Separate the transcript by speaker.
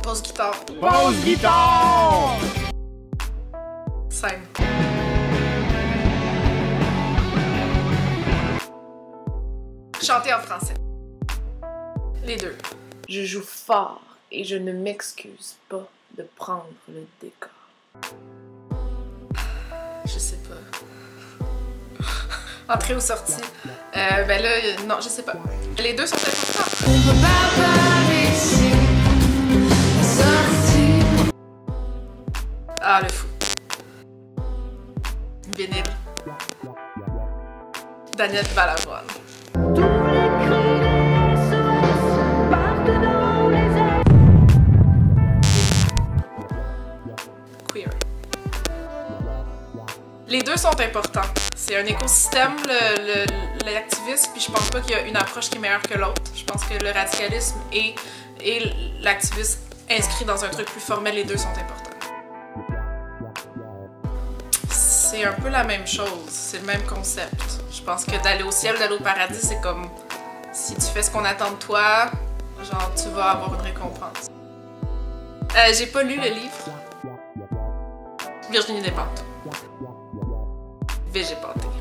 Speaker 1: Pause guitare.
Speaker 2: Pause guitare!
Speaker 1: Scène. Chanter en français. Les deux.
Speaker 3: Je joue fort et je ne m'excuse pas de prendre le décor.
Speaker 1: Je sais pas. Entrée ou sortie? Ben là, non, je sais pas. Les deux sont importants. Ah, le fou. Vinyle. Daniel Balavoine. Queer. Les deux sont importants. C'est un écosystème, l'activisme, puis je pense pas qu'il y a une approche qui est meilleure que l'autre. Je pense que le radicalisme et l'activisme inscrit dans un truc plus formel, les deux sont importants. C'est un peu la même chose, c'est le même concept. Je pense que d'aller au ciel, d'aller au paradis, c'est comme si tu fais ce qu'on attend de toi, genre tu vas avoir une récompense. J'ai pas lu le livre. Virginie Despentes. Végépantée.